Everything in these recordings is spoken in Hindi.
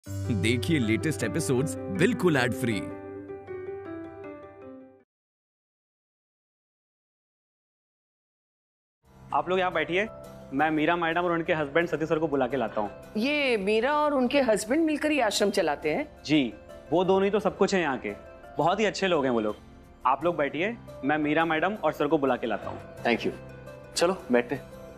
देखिए लेटेस्ट एपिसोड्स बिल्कुल एड फ्री। आप लोग यहाँ बैठिए, मैं मीरा मैडम और उनके हस्बैंड सतीश सर को बुला के लाता हूँ। ये मीरा और उनके हस्बैंड मिलकर ये आश्रम चलाते हैं? जी, वो दोनों ही तो सब कुछ है यहाँ के, बहुत ही अच्छे लोग हैं वो लोग। आप लोग बैठिए, मैं मीरा मैडम और सर को बुला के लाता हूँ। Thank you. चलो बैठते।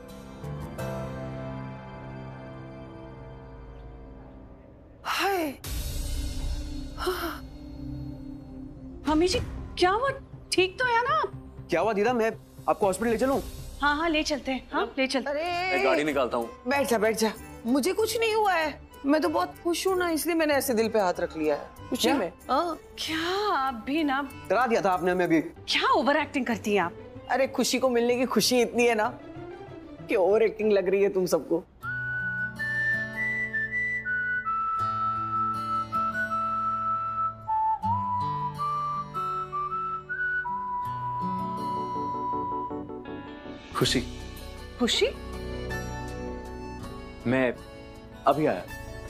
हाय, मम्मी जी क्या हुआ? ठीक तो है ना? क्या हुआ दीदा, मैं आपको हॉस्पिटल ले चलूं? हाँ हाँ ले चलते हैं। हाँ ले चलते। मैं गाड़ी निकालता हूँ। बैठ जा। मुझे कुछ नहीं हुआ है, मैं तो बहुत खुश हूँ ना, इसलिए मैंने ऐसे दिल पे हाथ रख लिया है। खुशी में। क्या आप भी ना डरा दिया था आपने हमें अभी। क्या ओवर एक्टिंग करती हैं आप? अरे खुशी को मिलने की खुशी इतनी है ना कि ओवर एक्टिंग लग रही है तुम सबको। खुशी, खुशी? मैं अभी आया।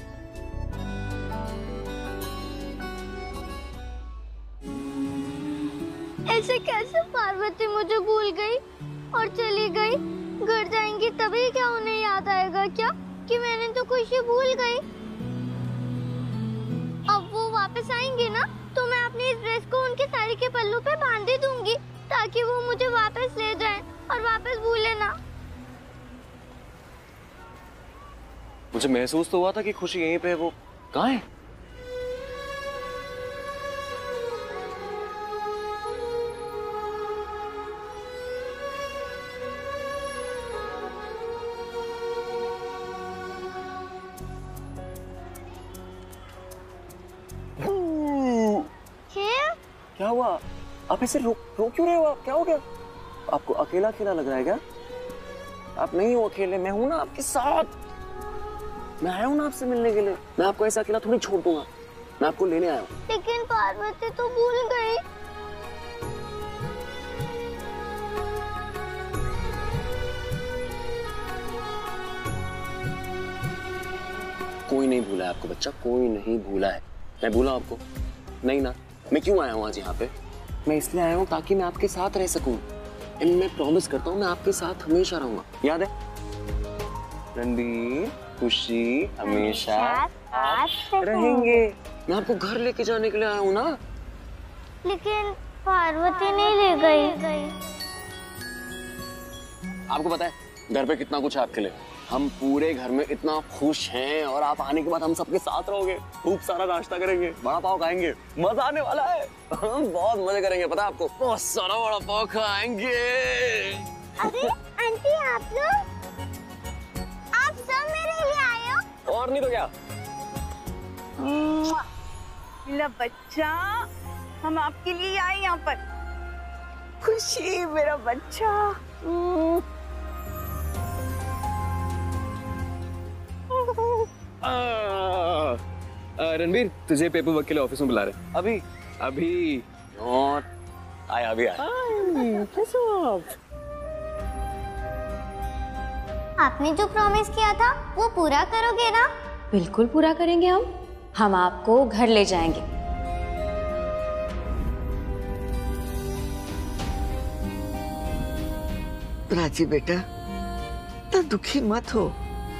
ऐसे कैसे पार्वती मुझे भूल गई और चली गई? घर जाएंगी तभी क्या उन्हें याद आएगा क्या कि मैंने तो खुशी भूल गई? अब वो वापस आएंगे ना तो मैं अपनी इस ड्रेस को उनकी साड़ी के पल्लू पे बांध दे दूंगी ताकि वो मुझे वापस ले जाएं और वापस भूले ना। मुझे महसूस तो हुआ था कि खुशी यहीं पे है, वो कहाँ है? क्या हुआ? आप ऐसे रो क्यों रहे हो? आप क्या हो गया? आपको अकेला अकेला लग रहा है क्या? आप नहीं हो अकेले, मैं हूं ना आपके साथ। मैं आया हूं ना आपसे मिलने के लिए। मैं आपको ऐसा अकेला थोड़ी छोड़ दूंगा, मैं आपको लेने आया हूं। लेकिन पार्वती तो भूल गई। कोई नहीं भूला है आपको बच्चा, कोई नहीं भूला है। मैं भूला आपको? नहीं ना। मैं क्यों आया हूँ आज यहाँ पे? मैं इसलिए आया हूँ ताकि मैं आपके साथ रह सकूं। मैं प्रॉमिस करता हूँ मैं आपके साथ हमेशा रहूंगा, याद है? रणबीर, खुशी हमेशा रहेंगे। मैं आपको घर लेके जाने के लिए आया हूँ ना। लेकिन पार्वती नहीं ले गई। आपको पता है घर पे कितना कुछ है आपके लिए। हम पूरे घर में इतना खुश हैं और आप आने के बाद हम सबके साथ रहोगे, खूब सारा नाश्ता करेंगे, बड़ा पाव खाएंगे, मजा आने वाला है। हम बहुत मजे करेंगे, पता है आपको? बहुत सारा बड़ा पाव खाएंगे। अरे आंटी आप लोग, आप सब मेरे लिए आए हो? और नहीं तो क्या। मेरा बच्चा, हम आपके लिए आए यहाँ पर। खुशी मेरा बच्चा। रणबीर, तुझे पेपर वर्क के लिए ऑफिस में बुला रहे। अभी और आया अभी आया। कैसे हो आप? आपने जो प्रॉमिस किया था वो पूरा करोगे ना? बिल्कुल पूरा करेंगे हम आपको घर ले जाएंगे। राजी बेटा, इतना दुखी मत हो।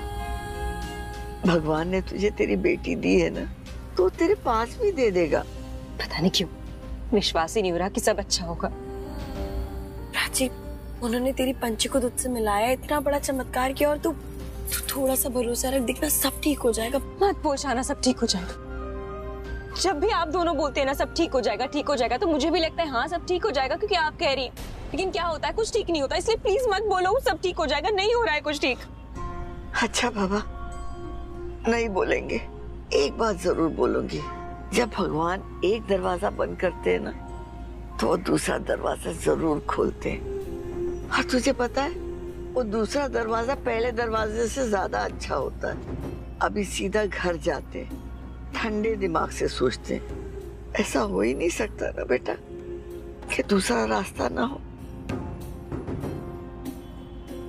भगवान ने तुझे तेरी बेटी दी है ना, तो तेरे पास भी दे देगा। पता नहीं क्यों विश्वास ही नहीं हो रहा कि सब अच्छा होगा। प्राची, उन्होंने तेरी पंची को दूध से मिलाया, इतना बड़ा चमत्कार किया और तू थोड़ा सा भरोसा रख, दिखना सब ठीक हो जाएगा। मत पहुंचाना, सब ठीक हो जाएगा। जब भी आप दोनों बोलते हैं ना सब ठीक हो जाएगा, तो मुझे भी लगता है हाँ सब ठीक हो जाएगा क्योंकि आप कह रही हैं। लेकिन क्या होता है, कुछ ठीक नहीं होता। इसलिए प्लीज मत बोलो सब ठीक हो जाएगा, नहीं हो रहा है कुछ ठीक। अच्छा बाबा, नहीं बोलेंगे। एक बात जरूर बोलूंगी, जब भगवान एक दरवाजा बंद करते हैं ना तो वो दूसरा दरवाजा जरूर खोलते हैं। और तुझे पता है वो दूसरा दरवाजा पहले दरवाजे से ज्यादा अच्छा होता है। अभी सीधा घर जाते, ठंडे दिमाग से सोचते। ऐसा हो ही नहीं सकता ना बेटा कि दूसरा रास्ता ना हो।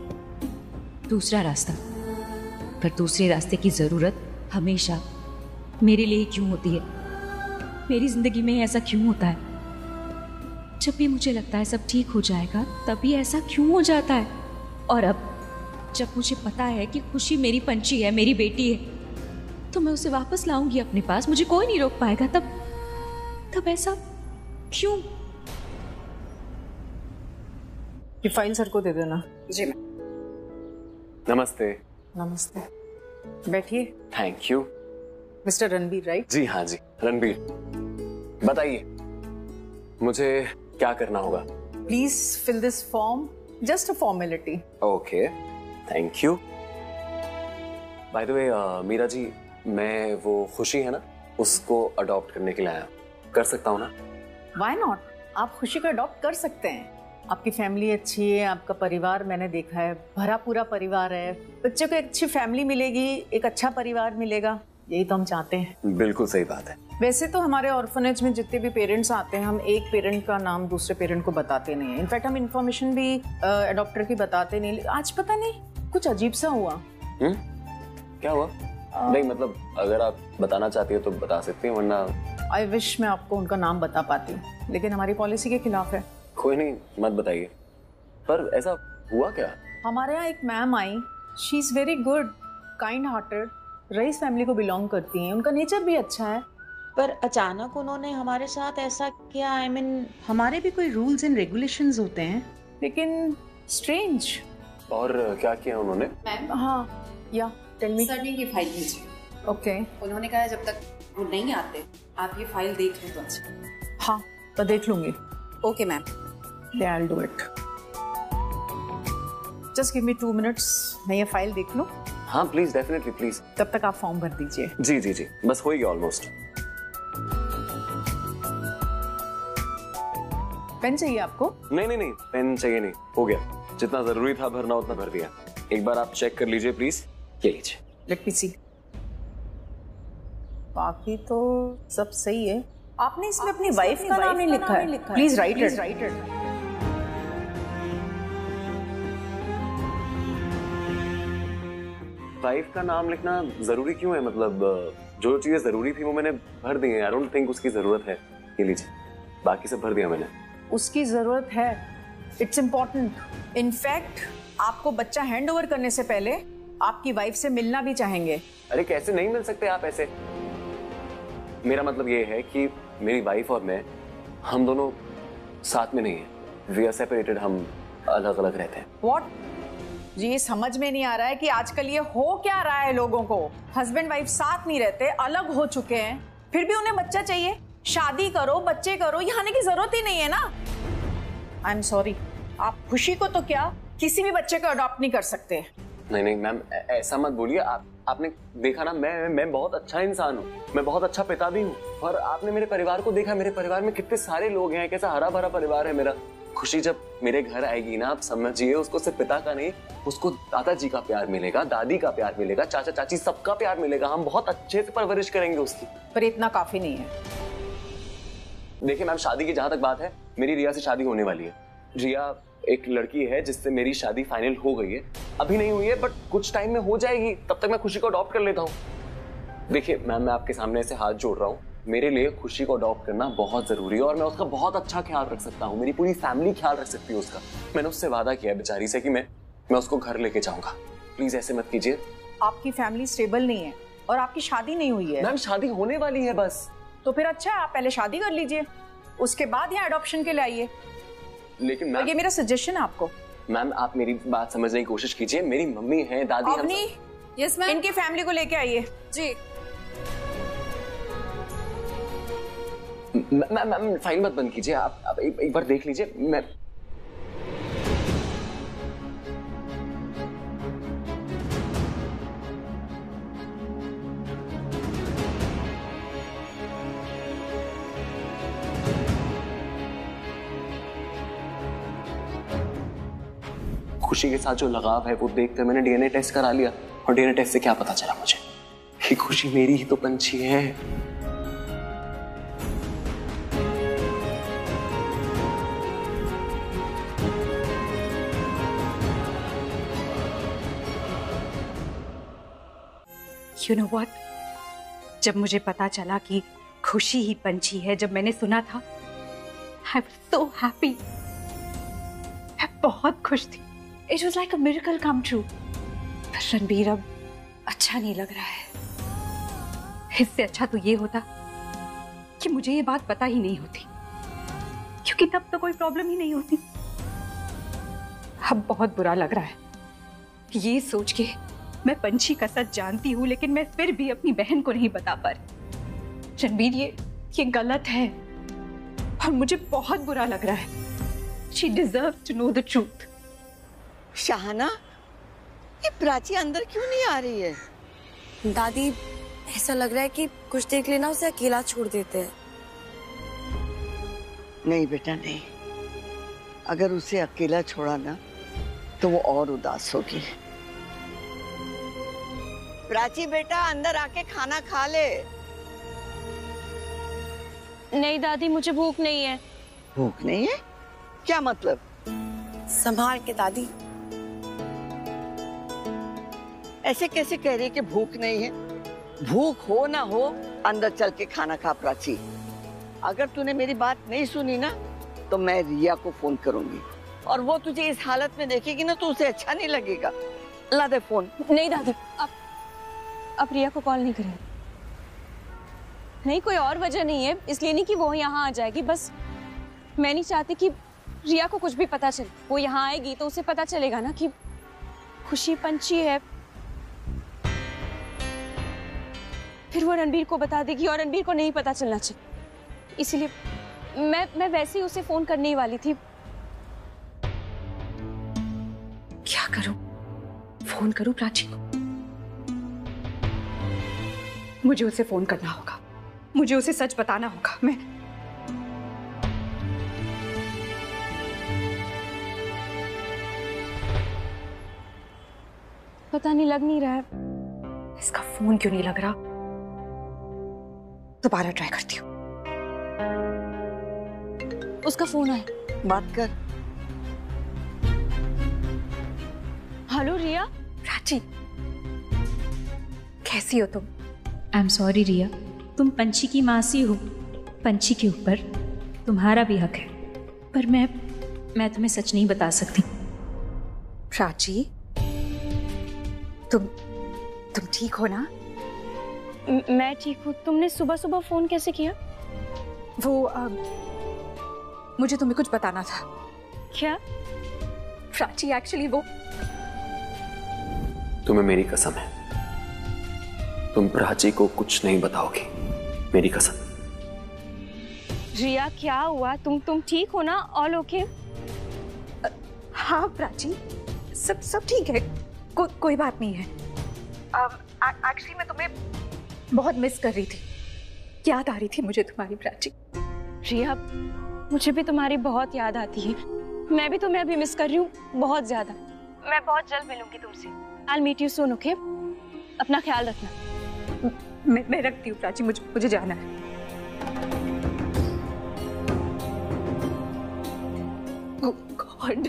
दूसरा रास्ता, पर दूसरे रास्ते की जरूरत हमेशा मेरे लिए क्यों होती है, मेरी जिंदगी में ऐसा क्यों होता है। जब भी मुझे लगता है सब ठीक हो जाएगा तभी ऐसा क्यों हो जाता है। और अब जब मुझे पता है कि खुशी मेरी पंछी है, मेरी बेटी है, तो मैं उसे वापस लाऊंगी अपने पास, मुझे कोई नहीं रोक पाएगा। तब ऐसा क्यों? ये फाइल सर को दे देना। जी मैम। नमस्ते। नमस्ते, बैठिए। Thank you. Mister Ranbir right? जी हाँ जी, रणबीर। बताइए मुझे क्या करना होगा? Please fill this form, just a formality. Okay, thank you. By the way Meera ji, मैं वो खुशी है ना, उसको अडॉप्ट करने के लिए आया, कर सकता हूँ ना? Why not? आप खुशी को अडॉप्ट कर सकते हैं। आपकी फैमिली अच्छी है, आपका परिवार मैंने देखा है, भरा पूरा परिवार है, बच्चों को एक अच्छी फैमिली मिलेगी, एक अच्छा परिवार मिलेगा, यही तो हम चाहते हैं। बिल्कुल सही बात है। वैसे तो हमारे ऑर्फनेज में जितने भी पेरेंट्स आते हैं, हम एक पेरेंट का नाम दूसरे पेरेंट को बताते नहीं है। इनफैक्ट हम इन्फॉर्मेशन भी अडॉप्टर की बताते नहीं। आज पता नहीं कुछ अजीब सा हुआ। क्या हुआ? नहीं मतलब अगर आप बताना चाहती हो तो बता सकती हैं, वरना आई विश मैं आपको उनका नाम बता पाती, लेकिन हमारी पॉलिसी के खिलाफ है। कोई नहीं, मत बताइए। पर ऐसा हुआ क्या? हमारे यहाँ एक मैम आई, she is very good, kind hearted, रईस फैमिली को बिलोंग करती हैं, उनका नेचर भी अच्छा है। पर अचानक उन्होंने हमारे साथ ऐसा किया। आई मीन हमारे भी कोई रूल्स एंड रेगुलेशंस होते हैं, लेकिन स्ट्रेंज। और क्या किया उन्होंने? हाँ, या टेल मी। सर ने ये फाइल भेजी। ओके। उन्होंने कहा जब तक वो नहीं आते आप ये फाइल देख लें तो अच्छा। हाँ, तो देख लूंगी। Okay ma'am. Yeah, I'll do it. Just give me 2 minutes. मैं ये फाइल देख लूं। हाँ प्लीज, डेफिनेटली प्लीज। तब तक आप फॉर्म भर दीजिए। जी जी जी, बस हो गया ऑलमोस्ट। पेन चाहिए आपको? नहीं नहीं नहीं, पेन चाहिए नहीं, हो गया। जितना जरूरी था भरना उतना भर दिया। एक बार आप चेक कर लीजिए प्लीज। ये लीजिए। Let me see. बाकी तो सब सही है। आपने इसमें अपनी वाइफ का नाम नहीं लिखा है। Please right it. वाइफ का नाम लिखना जरूरी क्यों है? मतलब जो चीजें जरूरी थी वो मैंने भर दी है। आई डोंट थिंक उसकी जरूरत है। ये लीजिए, बाकी सब भर दिया मैंने। उसकी जरूरत है, इट्स इम्पोर्टेंट। इनफैक्ट आपको बच्चा हैंड ओवर करने से पहले आपकी वाइफ से मिलना भी चाहेंगे। अरे कैसे नहीं मिल सकते आप ऐसे? मेरा मतलब ये है कि मेरी वाइफ और मैं, हम दोनों साथ में नहीं है। वी आर सेपरेटेड, हम अलग अलग रहते हैं। व्हाट? जी ये समझ में नहीं आ रहा है कि आजकल ये हो क्या रहा है लोगों को। हस्बैंड वाइफ साथ नहीं रहते, अलग हो चुके हैं, फिर भी उन्हें बच्चा चाहिए। शादी करो, बच्चे करो, यहाँ आने की जरूरत ही नहीं है ना। आई एम सॉरी, आप खुशी को तो क्या किसी भी बच्चे को अडॉप्ट नहीं कर सकते। नहीं नहीं मैम, ऐसा मत बोलिए। आपने देखा ना, मैं बहुत अच्छा इंसान हूँ, मैं बहुत अच्छा पिता भी हूँ। और आपने मेरे परिवार को देखा, मेरे परिवार में कितने सारे लोग हैं, कैसा हरा भरा परिवार है मेरा। खुशी जब मेरे घर आएगी ना, आप समझिए उसको सिर्फ पिता का नहीं, उसको दादाजी का प्यार मिलेगा, दादी का प्यार मिलेगा, चाचा चाची सबका प्यार मिलेगा। हम बहुत अच्छे से परवरिश करेंगे उसकी। पर इतना काफी नहीं है। देखिए मैम, शादी की जहां तक बात है, मेरी रिया से शादी होने वाली है। रिया एक लड़की है जिससे मेरी शादी फाइनल हो गई है। अभी नहीं हुई है बट कुछ टाइम में हो जाएगी। तब तक मैं खुशी को अडॉप्ट कर लेता हूँ। देखिए मैम, मैं आपके सामने ऐसे हाथ जोड़ रहा हूँ, मेरे लिए खुशी को अडॉप्ट करना बहुत जरूरी है और मैं उसका बहुत अच्छा ख्याल रख सकता हूँ। मेरी पूरी फैमिली ख्याल रख सकती है उसका। मैंने उससे वादा किया है बेचारी से कि मैं उसको घर लेके जाऊंगा। प्लीज ऐसे मत कीजिए। आपकी फैमिली स्टेबल नहीं है और आपकी शादी नहीं हुई है। मैम शादी होने वाली है बस। तो फिर अच्छा, आप पहले शादी कर लीजिए, उसके बाद यहाँ अडॉप्शन के लिए आइए। लेकिन मैम, ये मेरा सजेशन है आपको। मैम आप मेरी बात समझने की कोशिश कीजिए। मेरी मम्मी है, दादी है। Yes ma'am. इनकी फैमिली को लेके आइए। जी मैम, फाइल मत बंद कीजिए। आप एक बार देख लीजिए। मैं खुशी के साथ जो लगाव है वो देखकर मैंने डीएनए टेस्ट करा लिया और डीएनए टेस्ट से क्या पता चला मुझे कि खुशी मेरी ही तो पंछी है। You know what? जब मुझे पता चला कि खुशी ही पंछी है, जब मैंने सुना था, I was so happy. मैं बहुत खुश थी. It was like a miracle come true. पर रणबीर अब अच्छा नहीं लग रहा है. इससे अच्छा तो ये होता कि मुझे ये बात पता ही नहीं होती, क्योंकि तब तो कोई प्रॉब्लम ही नहीं होती. अब बहुत बुरा लग रहा है ये सोच के मैं पंछी का सच जानती हूँ, लेकिन मैं फिर भी अपनी बहन को नहीं बता पा रही. रणबीर ये गलत है और मुझे बहुत बुरा लग रहा है. She deserves to know the truth. शाहना, ये प्राची अंदर क्यों नहीं आ रही है? दादी, ऐसा लग रहा है कि कुछ देर के लिए ना उसे अकेला छोड़ देते हैं. नहीं बेटा नहीं, अगर उसे अकेला छोड़ा ना तो वो और उदास होगी. प्राची बेटा, अंदर आके खाना खा ले. नहीं दादी, मुझे भूख नहीं है. भूख नहीं है? क्या मतलब? संभाल के दादी. ऐसे कैसे कह रही है कि भूख नहीं है? भूख हो ना हो, अंदर चल के खाना खा प्राची. अगर तूने मेरी बात नहीं सुनी ना तो मैं रिया को फोन करूंगी, और वो तुझे इस हालत में देखेगी ना तो उसे अच्छा नहीं लगेगा. ला दे फोन. नहीं दादी, अब रिया को कॉल नहीं करेंगे. नहीं, कोई और वजह नहीं है, इसलिए नहीं कि वो यहाँ आ जाएगी. बस मैं नहीं चाहती कि रिया को कुछ भी पता चले. वो यहाँ आएगी तो उसे पता चलेगा ना कि खुशी पंछी है, फिर वो रणबीर को बता देगी और रणबीर को नहीं पता चलना चाहिए. इसीलिए मैं वैसे ही उसे फोन करने ही वाली थी. क्या करूं? फोन करूं प्राची को? मुझे उसे फोन करना होगा, मुझे उसे सच बताना होगा. मैं पता नहीं, लग नहीं रहा है. इसका फोन क्यों नहीं लग रहा? दोबारा ट्राई करती हूँ. उसका फोन आया. बात कर. हेलो रिया. प्राची, कैसी हो तुम? आई एम सॉरी रिया, तुम पंछी की मासी हो. पंछी के ऊपर तुम्हारा भी हक है, पर मैं तुम्हें सच नहीं बता सकती. प्राची, तुम ठीक हो ना? मैं ठीक हूँ. तुमने सुबह सुबह फोन कैसे किया? वो मुझे तुम्हें कुछ बताना था. क्या? प्राची, एक्चुअली वो, तुम्हें मेरी कसम है, तुम प्राची को कुछ नहीं बताओगी, मेरी कसम. रिया, क्या हुआ? तुम ठीक हो ना? All okay? हाँ प्राची, सब ठीक है. कोई बात नहीं है. एक्चुअली मैं तुम्हें बहुत मिस कर रही थी. याद आ रही थी मुझे तुम्हारी प्राची. रिया, मुझे भी तुम्हारी बहुत याद आती है. मैं भी तुम्हें अभी मिस कर रही हूँ बहुत ज्यादा. मैं बहुत जल्द मिलूंगी तुमसे. I'll meet you soon, okay? अपना ख्याल रखना. मैं रखती हूँ प्राची, मुझे जाना है. Oh God,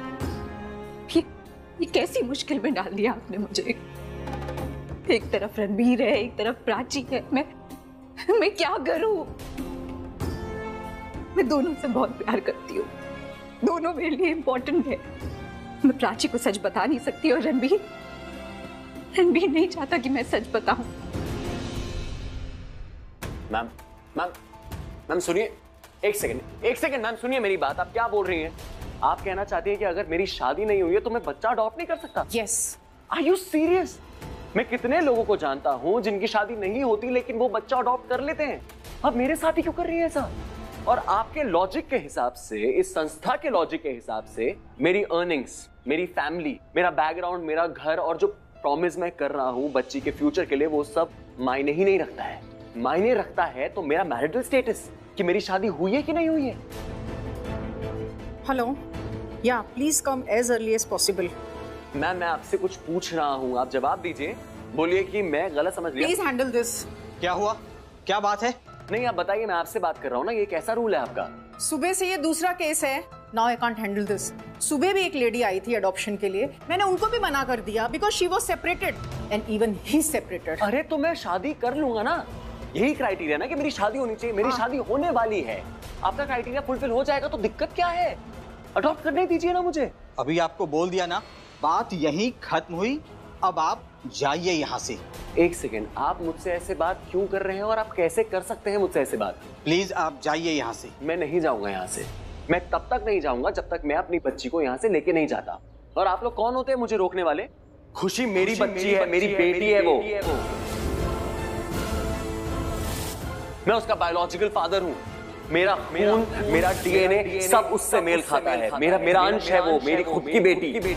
ये कैसी मुश्किल में डाल दिया आपने मुझे. एक तरफ रणबीर है, एक तरफ प्राची है. मैं क्या करूं? मैं दोनों से बहुत प्यार करती हूँ, दोनों मेरे लिए इम्पोर्टेंट है. मैं प्राची को सच बता नहीं सकती, और रणबीर नहीं चाहता कि मैं सच बताऊं. मैम सुनिए, एक सेकंड मैम, सुनिए मेरी बात. आप क्या बोल रही हैं? आप कहना चाहती हैं कि अगर मेरी शादी नहीं हुई है तो मैं बच्चा अडॉप्ट नहीं कर सकता? यस. Are you serious? मैं कितने लोगों को जानता हूं जिनकी शादी नहीं होती लेकिन वो बच्चा अडॉप्ट कर लेते हैं. अब मेरे साथ ही क्यों कर रही है ऐसा? और आपके लॉजिक के हिसाब से, इस संस्था के लॉजिक के हिसाब से, मेरी अर्निंग्स, मेरी फैमिली, मेरा बैकग्राउंड, मेरा घर और जो प्रॉमिस मैं कर रहा हूं बच्ची के फ्यूचर के लिए, वो सब मायने ही नहीं रखता है. मायने रखता है तो मेरा मैरिटल स्टेटस, कि मेरी शादी हुई है कि नहीं हुई है. Hello, yeah please come as early as possible. Ma'am, मैं आपसे कुछ पूछ रहा हूँ, आप जवाब दीजिए. बोलिए कि मैं गलत समझ गया. Please handle this. क्या हुआ? क्या बात है? नहीं, आप बताइए, मैं आपसे बात कर रहा हूँ ना. ये कैसा रूल है आपका? सुबह से ये दूसरा केस है. Now I can't handle this. सुबह भी एक लेडी आई थी अडॉप्शन के लिए, मैंने उनको भी मना कर दिया because she was separated. and even he separated. अरे तो मैं शादी कर लूंगा ना, यही क्राइटेरिया ना कि मेरी शादी होनी चाहिए, मेरी शादी होने वाली है। आपका क्राइटेरिया फुलफिल हो जाएगा तो दिक्कत क्या है? अडॉप्ट करने दीजिए ना मुझे। अभी आपको बोल दिया ना, बात यहीं खत्म हुई, अब आप जाइए यहाँ से। एक सेकेंड, आप मुझसे ऐसे बात क्यों कर रहे हैं और आप कैसे कर सकते हैं मुझसे ऐसे बात? प्लीज आप जाइए यहाँ से। मैं नहीं जाऊंगा यहाँ से, मैं तब तक नहीं जाऊंगा जब तक मैं अपनी बच्ची को यहाँ से लेके नहीं जाता। और आप लोग कौन होते हैं मुझे रोकने वाले? खुशी मेरी बच्ची है, मेरी बेटी है वो। मैं उसका बायोलॉजिकल फादर हूँ, मेरा खून, मेरा डीएनए सब उससे मेल खाता है, मेरा अंश है वो, मेरी खुद की बेटी।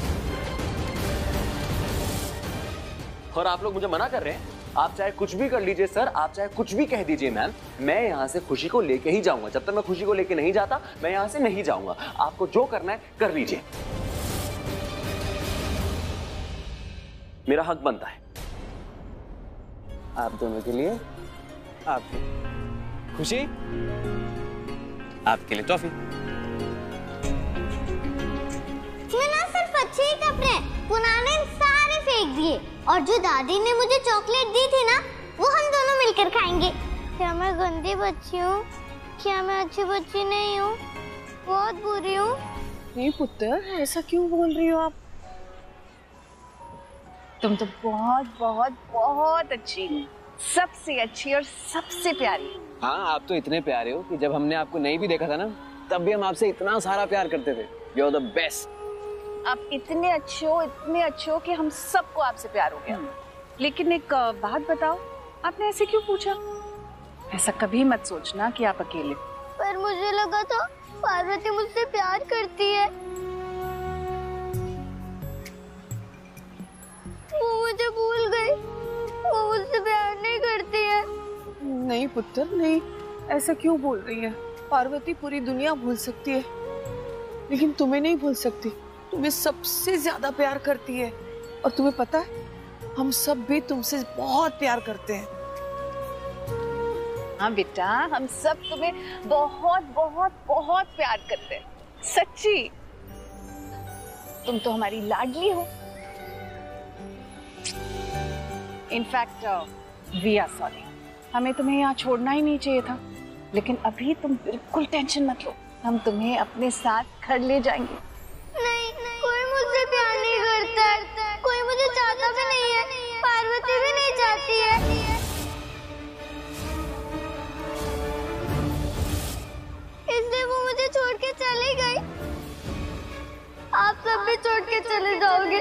और आप लोग मुझे मना कर रहे हैं? आप चाहे कुछ भी कर लीजिए सर, आप चाहे कुछ भी कह दीजिए मैम, मैं यहाँ से खुशी को लेके ही जाऊंगा। जब तक मैं खुशी को लेके नहीं जाता मैं यहाँ से नहीं जाऊंगा। आपको जो करना है कर लीजिए, मेरा हक बनता है। आप दोनों के लिए, आपकी खुशी, आपके लिए टॉफी। मैं ना सिर्फ अच्छे ही कपड़े पुराने सारे फेंक दिए, और जो दादी ने मुझे चॉकलेट दी थी ना, वो हम दोनों मिलकर खाएंगे। क्या मैं गंदी बच्ची हूँ? क्या मैं अच्छी बच्ची नहीं हूँ? बहुत बुरी हूँ। नहीं पुत्र, ऐसा क्यों बोल रही हो आप? तुम तो बहुत बहुत बहुत अच्छी हो, सबसे अच्छी और सबसे प्यारी। हाँ, आप तो इतने प्यारे हो कि जब हमने आपको नहीं भी देखा था ना, तब भी हम आपसे इतना सारा प्यार करते थे। You are the best. आप इतने अच्छे हो कि हम सबको आपसे प्यार हो गया। लेकिन एक बात बताओ, आपने ऐसे क्यों पूछा? ऐसा कभी मत सोचना कि आप अकेले। पर मुझे लगा था पार्वती मुझसे प्यार करती है। वो मुझे भूल गई, वो मुझसे प्यार नहीं करती है। नहीं पुत्र नहीं, ऐसा क्यों बोल रही है? पार्वती पूरी दुनिया भूल सकती है, लेकिन तुम्हें नहीं भूल सकती। तुम्हें सबसे ज्यादा प्यार करती है, और तुम्हें पता है हम सब भी तुमसे बहुत प्यार करते हैं। हाँ बेटा, हम सब तुम्हें बहुत बहुत बहुत प्यार करते हैं, सच्ची। तुम तो हमारी लाडली हो। इनफैक्ट वी आर सॉरी, हमें तुम्हें यहाँ छोड़ना ही नहीं चाहिए था, लेकिन अभी तुम बिल्कुल टेंशन मत लो, हम तुम्हें अपने साथ घर ले जाएंगे। नहीं, कोई मुझसे प्यार नहीं करता, कोई मुझे चाहता भी नहीं है, पार्वती भी नहीं चाहती है। इसलिए वो मुझे छोड़ के चली गई। आप सब भी छोड़ के चले जाओगे।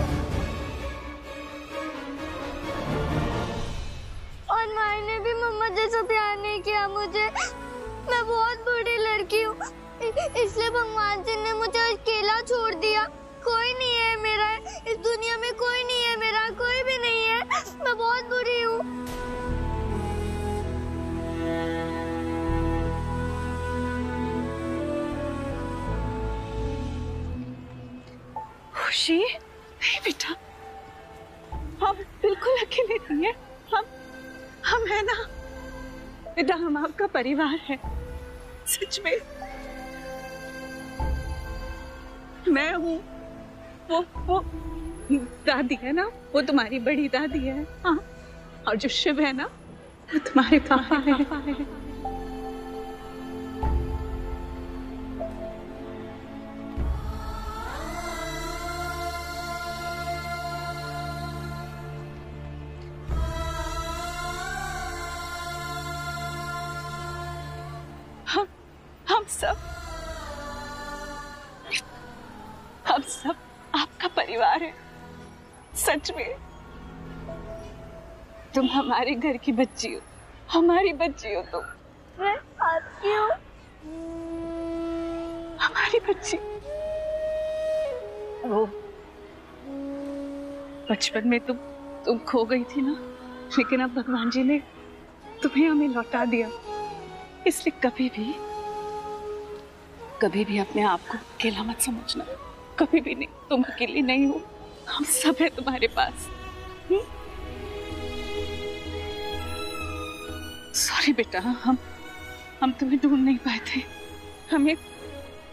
और माई ने भी मम्मा जैसा प्यार नहीं किया मुझे। मैं बहुत बुरी लड़की हूँ, इसलिए भगवान जी ने मुझे अकेला छोड़ दिया। कोई नहीं है मेरा, इस दुनिया में कोई नहीं है मेरा, कोई भी नहीं है। मैं बहुत बुरी हूँ। खुशी, नहीं बेटा, हम बिल्कुल अकेले नहीं है। हम है ना बेटा, हम आपका परिवार है, सच में। मैं हूँ, वो दादी है ना, वो तुम्हारी बड़ी दादी है। हाँ, और जो शिव है ना, वो तुम्हारे पापा है। हम सब आपका परिवार है, सच में। तुम हमारे घर की बच्ची हो, हमारी बच्ची हो तुम। मैं आपकी हूँ, हमारी बच्ची। वो बचपन में तुम खो गई थी ना, लेकिन अब भगवान जी ने तुम्हें हमें लौटा दिया। इसलिए कभी भी अपने आप को अकेला मत समझना, कभी भी नहीं। तुम अकेली नहीं हो, हम सब है तुम्हारे पास। सॉरी बेटा, हम तुम्हें ढूंढ नहीं पाए थे। हमें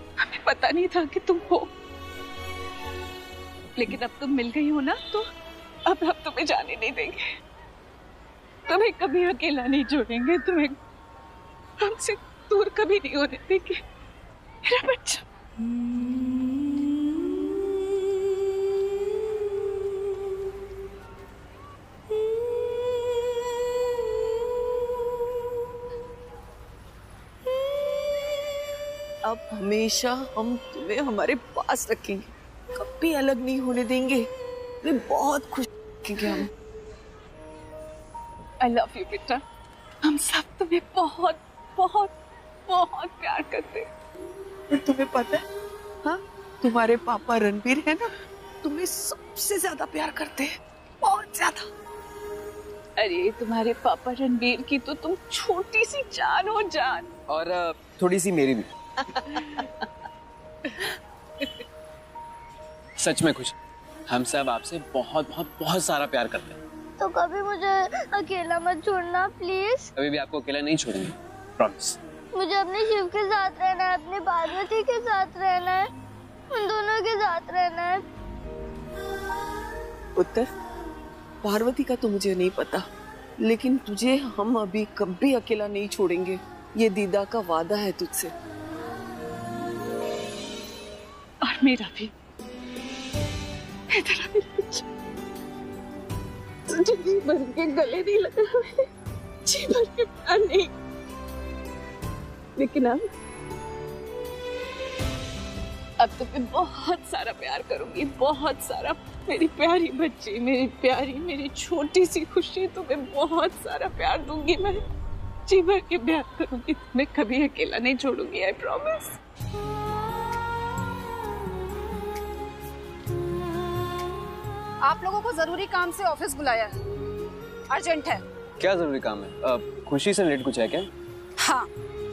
पता नहीं था कि तुम हो, लेकिन अब तुम मिल गई हो ना, तो अब हम तुम्हें जाने नहीं देंगे, तुम्हें कभी अकेला नहीं छोड़ेंगे, तुम्हें हमसे दूर कभी नहीं होने देंगे मेरा बच्चा। अब हमेशा हम तुम्हें हमारे पास रखेंगे, कभी अलग नहीं होने देंगे, तुम्हें बहुत खुश रखेंगे हम। I love you बेटा, हम सब तुम्हें बहुत बहुत बहुत प्यार करते हैं। और तुम्हें पता है, हाँ, तुम्हारे पापा रणबीर है ना, तुम्हें सबसे ज्यादा प्यार करते हैं, बहुत ज्यादा। अरे तुम्हारे पापा रणबीर की तो तुम छोटी सी जान हो जान। और थोड़ी सी मेरी भी। सच में खुश, हम सब आपसे बहुत बहुत बहुत सारा प्यार करते हैं। तो कभी मुझे अकेला मत छोड़ना प्लीज। कभी भी आपको अकेला नहीं छोड़ेंगे, प्रॉमिस। मुझे अपने शिव के साथ रहना है, अपने पार्वती के साथ रहना है, उन दोनों के साथ रहना है। उत्तर, पार्वती का तो मुझे नहीं पता, लेकिन तुझे हम अभी कभी अकेला नहीं छोड़ेंगे, ये दीदा का वादा है तुझसे। और मेरा भी, तेरा भी बच्चा तुझे जी भर के गले नहीं लगा, जी भर के प्यार नहीं, लेकिन अब तो मैं बहुत सारा प्यार करूंगी, बहुत सारा। मेरी प्यारी बच्ची, मेरी प्यारी, मेरी छोटी सी खुशी, तुम्हें बहुत सारा प्यार दूंगी मैं, जी भर के प्यार करूंगी, मैं कभी अकेला नहीं छोड़ूंगी, आई प्रॉमिस। आप लोगों को जरूरी काम से ऑफिस बुलाया है, अर्जेंट है। क्या जरूरी काम है? खुशी से रिलेटेड कुछ है क्या? हाँ।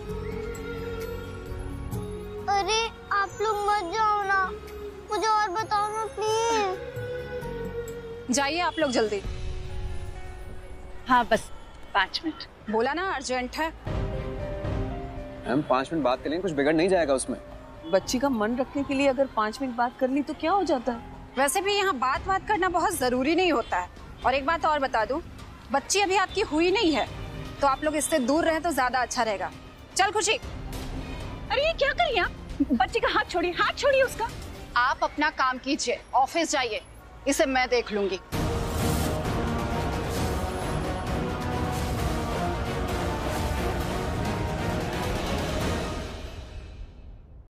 अरे आप लोग मत जाओ ना, मुझे और बताओ ना प्लीज। जाइए आप लोग जल्दी। हाँ बस 5 मिनट, बोला ना अर्जेंट है। हम 5 मिनट बात कर लेंगे, कुछ बिगड़ नहीं जाएगा उसमें। बच्ची का मन रखने के लिए अगर 5 मिनट बात कर ली तो क्या हो जाता है? वैसे भी यहाँ बात करना बहुत जरूरी नहीं होता है। और एक बात और बता दूं, बच्ची अभी आपकी हुई नहीं है, तो आप लोग इससे दूर रहें तो ज्यादा अच्छा रहेगा। चल खुशी। अरे ये क्या करिए आप? बच्ची का हाथ छोड़िए, हाथ छोड़िए उसका। आप अपना काम कीजिए, ऑफिस जाइए, इसे मैं देख लूंगी।